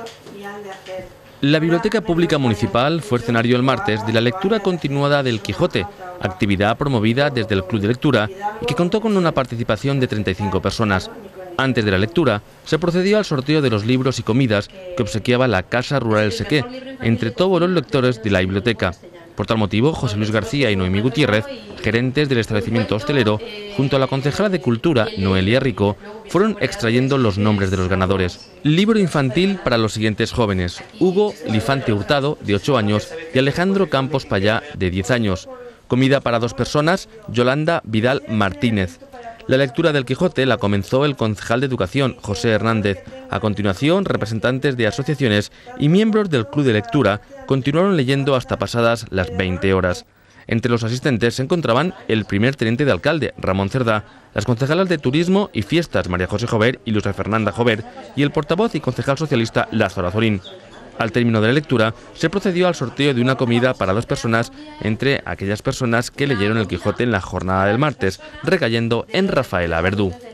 La Biblioteca Pública Municipal fue escenario el martes de la lectura continuada del Quijote, actividad promovida desde el Club de Lectura y que contó con una participación de 35 personas. Antes de la lectura, se procedió al sorteo de los libros y comidas que obsequiaba la Casa Rural El Sequé entre todos los lectores de la biblioteca. Por tal motivo, José Luis García y Noemí Gutiérrez, gerentes del establecimiento hostelero, junto a la concejala de Cultura, Noelia Rico, fueron extrayendo los nombres de los ganadores. Libro infantil para los siguientes jóvenes: Hugo Lifante Hurtado, de 8 años, y Alejandro Campos Payá, de 10 años. Comida para 2 personas, Yolanda Vidal Martínez. La lectura del Quijote la comenzó el concejal de Educación, José Hernández. A continuación, representantes de asociaciones y miembros del Club de Lectura continuaron leyendo hasta pasadas las 20 horas. Entre los asistentes se encontraban el primer teniente de alcalde, Ramón Cerdá, las concejalas de Turismo y Fiestas, María José Jover y Luisa Fernanda Jover, y el portavoz y concejal socialista, Lázaro Azorín. Al término de la lectura, se procedió al sorteo de una comida para 2 personas entre aquellas personas que leyeron el Quijote en la jornada del martes, recayendo en Rafaela Verdú.